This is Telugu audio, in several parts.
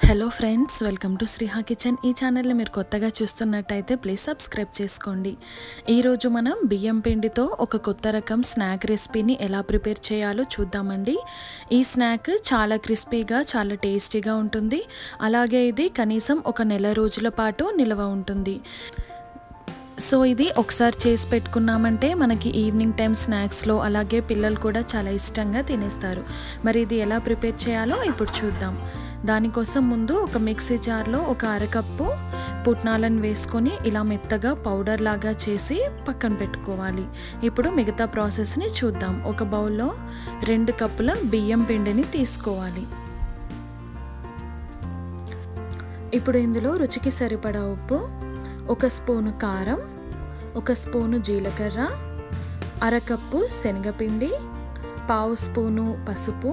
Hello friends, welcome to Sriha kitchen. ఈ ఛానల్ని మీరు కొత్తగా చూస్తున్నట్టయితే ప్లీజ్ సబ్స్క్రైబ్ చేసుకోండి. ఈరోజు మనం బియ్యం పిండితో ఒక కొత్త రకం స్నాక్ రెసిపీని ఎలా ప్రిపేర్ చేయాలో చూద్దామండి. ఈ స్నాక్ చాలా క్రిస్పీగా, చాలా టేస్టీగా ఉంటుంది. అలాగే ఇది కనీసం ఒక నెల రోజుల పాటు నిల్వ ఉంటుంది. సో ఇది ఒకసారి చేసి పెట్టుకున్నామంటే మనకి ఈవినింగ్ టైం స్నాక్స్లో అలాగే పిల్లలు కూడా చాలా ఇష్టంగా తినేస్తారు. మరి ఇది ఎలా ప్రిపేర్ చేయాలో ఇప్పుడు చూద్దాం. దానికోసం ముందు ఒక మిక్సీ జార్లో ఒక అరకప్పు పుట్నాలను వేసుకొని ఇలా మెత్తగా పౌడర్ లాగా చేసి పక్కన పెట్టుకోవాలి. ఇప్పుడు మిగతా ప్రాసెస్ని చూద్దాం. ఒక బౌల్లో 2 కప్పుల బియ్యం పిండిని తీసుకోవాలి. ఇప్పుడు ఇందులో రుచికి సరిపడా ఉప్పు, 1 స్పూను కారం, 1 స్పూను జీలకర్ర, అరకప్పు శనగపిండి, 1/2 స్పూను పసుపు,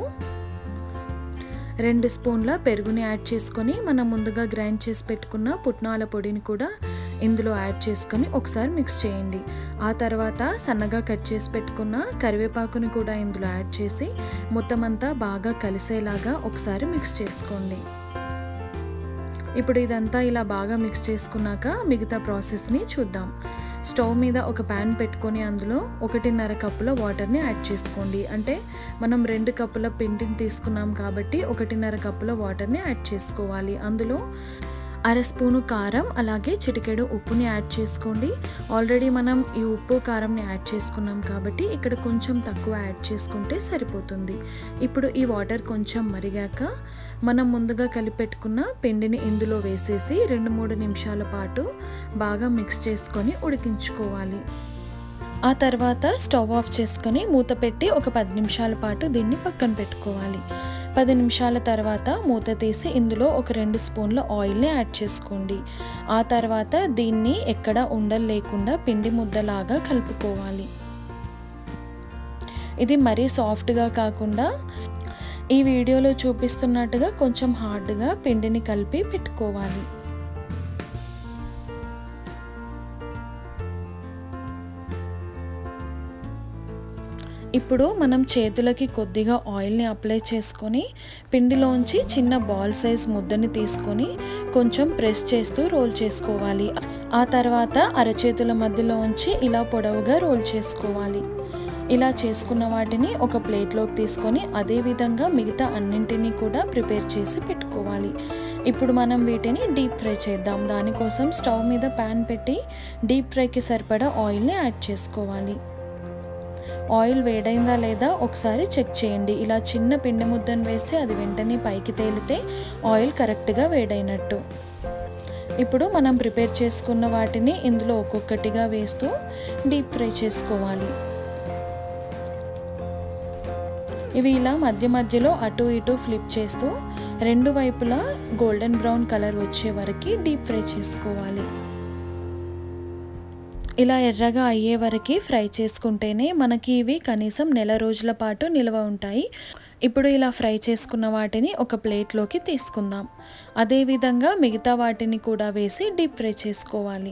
2 స్పూన్ల పెరుగుని యాడ్ చేసుకొని మనం ముందుగా గ్రైండ్ చేసి పెట్టుకున్న పుట్నాల పొడిని కూడా ఇందులో యాడ్ చేసుకొని ఒకసారి మిక్స్ చేయండి. ఆ తర్వాత సన్నగా కట్ చేసి పెట్టుకున్న కరివేపాకుని కూడా ఇందులో యాడ్ చేసి మొత్తం అంతా బాగా కలిసేలాగా ఒకసారి మిక్స్ చేసుకోండి. ఇప్పుడు ఇదంతా ఇలా బాగా మిక్స్ చేసుకున్నాక మిగతా ప్రాసెస్ని చూద్దాం. స్టవ్ మీద ఒక ప్యాన్ పెట్టుకొని అందులో 1.5 కప్పుల వాటర్ని యాడ్ చేసుకోండి. అంటే మనం 2 కప్పుల పిండిని తీసుకున్నాం కాబట్టి 1.5 కప్పుల వాటర్ని యాడ్ చేసుకోవాలి. అందులో 1/2 స్పూను కారం అలాగే చిటికెడు ఉప్పుని యాడ్ చేసుకోండి. ఆల్రెడీ మనం ఈ ఉప్పు కారంని యాడ్ చేసుకున్నాం కాబట్టి ఇక్కడ కొంచెం తక్కువ యాడ్ చేసుకుంటే సరిపోతుంది. ఇప్పుడు ఈ వాటర్ కొంచెం మరిగాక మనం ముందుగా కలిపెట్టుకున్న పిండిని ఇందులో వేసేసి 2-3 నిమిషాల పాటు బాగా మిక్స్ చేసుకొని ఉడికించుకోవాలి. ఆ తర్వాత స్టవ్ ఆఫ్ చేసుకొని మూత పెట్టి ఒక 10 నిమిషాల పాటు దీన్ని పక్కన పెట్టుకోవాలి. 10 నిమిషాల తర్వాత మూత తీసి ఇందులో ఒక 2 స్పూన్ల ఆయిల్ని యాడ్ చేసుకోండి. ఆ తర్వాత దీన్ని ఎక్కడ ఉండలు లేకుండా పిండి ముద్దలాగా కలుపుకోవాలి. ఇది మరీ సాఫ్ట్గా కాకుండా ఈ వీడియోలో చూపిస్తున్నట్టుగా కొంచెం హార్డ్గా పిండిని కలిపి పెట్టుకోవాలి. ఇప్పుడు మనం చేతులకి కొద్దిగా ఆయిల్ని అప్లై చేసుకొని పిండిలోంచి చిన్న బాల్ సైజ్ ముద్దని తీసుకొని కొంచెం ప్రెస్ చేస్తూ రోల్ చేసుకోవాలి. ఆ తర్వాత అరచేతుల మధ్యలోంచి ఇలా పొడవుగా రోల్ చేసుకోవాలి. ఇలా చేసుకున్న వాటిని ఒక ప్లేట్లోకి తీసుకొని అదే విధంగా మిగతా అన్నింటినీ కూడా ప్రిపేర్ చేసి పెట్టుకోవాలి. ఇప్పుడు మనం వీటిని డీప్ ఫ్రై చేద్దాం. దానికోసం స్టవ్ మీద ప్యాన్ పెట్టి డీప్ ఫ్రైకి సరిపడా ఆయిల్ని యాడ్ చేసుకోవాలి. ఆయిల్ వేడైందా లేదా ఒకసారి చెక్ చేయండి. ఇలా చిన్న పిండి ముద్దను వేస్తే అది వెంటనే పైకి తేలితే ఆయిల్ కరెక్ట్గా వేడైనట్టు. ఇప్పుడు మనం ప్రిపేర్ చేసుకున్న వాటిని ఇందులో ఒక్కొక్కటిగా వేస్తూ డీప్ ఫ్రై చేసుకోవాలి. ఇవి ఇలా మధ్య మధ్యలో అటు ఇటు ఫ్లిప్ చేస్తూ 2 వైపులా గోల్డెన్ బ్రౌన్ కలర్ వచ్చే వరకు డీప్ ఫ్రై చేసుకోవాలి. ఇలా ఎర్రగా అయ్యే వరకు ఫ్రై చేసుకుంటేనే మనకి ఇవి కనీసం నెల రోజుల పాటు నిల్వ ఉంటాయి. ఇప్పుడు ఇలా ఫ్రై చేసుకున్న వాటిని ఒక ప్లేట్లోకి తీసుకుందాం. అదేవిధంగా మిగతా వాటిని కూడా వేసి డీప్ ఫ్రై చేసుకోవాలి.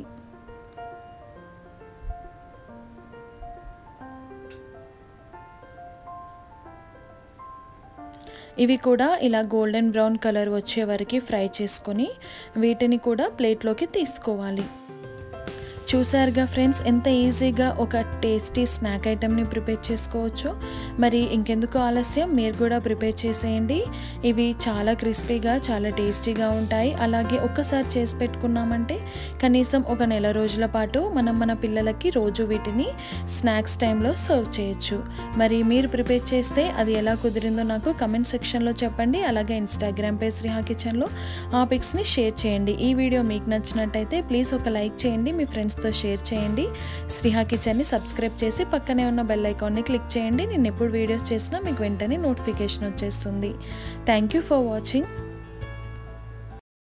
ఇవి కూడా ఇలా గోల్డెన్ బ్రౌన్ కలర్ వచ్చే వరకు ఫ్రై చేసుకొని వీటిని కూడా ప్లేట్లోకి తీసుకోవాలి. చూసారుగా ఫ్రెండ్స్, ఎంత ఈజీగా ఒక టేస్టీ స్నాక్ ఐటెంని ప్రిపేర్ చేసుకోవచ్చో. మరి ఇంకెందుకు ఆలస్యం, మీరు కూడా ప్రిపేర్ చేసేయండి. ఇవి చాలా క్రిస్పీగా, చాలా టేస్టీగా ఉంటాయి. అలాగే ఒక్కసారి చేసి పెట్టుకున్నామంటే కనీసం ఒక నెల రోజుల పాటు మనం మన పిల్లలకి రోజు వీటిని స్నాక్స్ టైంలో సర్వ్ చేయొచ్చు. మరి మీరు ప్రిపేర్ చేస్తే అది ఎలా కుదిరిందో నాకు కమెంట్ సెక్షన్లో చెప్పండి. అలాగే ఇన్స్టాగ్రామ్ పేజ్ శ్రీహా కిచెన్లో ఆ పిక్స్ని షేర్ చేయండి. ఈ వీడియో మీకు నచ్చినట్టయితే ప్లీజ్ ఒక లైక్ చేయండి, మీ ఫ్రెండ్స్తో షేర్ చేయండి. శ్రీహా కిచెన్ని సబ్స్క్రైబ్ చేసి పక్కనే ఉన్న బెల్ ఐకాన్ని క్లిక్ చేయండి. నేను ఎప్పుడు వీడియోస్ చేసినా మీకు వెంటనే నోటిఫికేషన్ వచ్చేస్తుంది. Thank you for watching.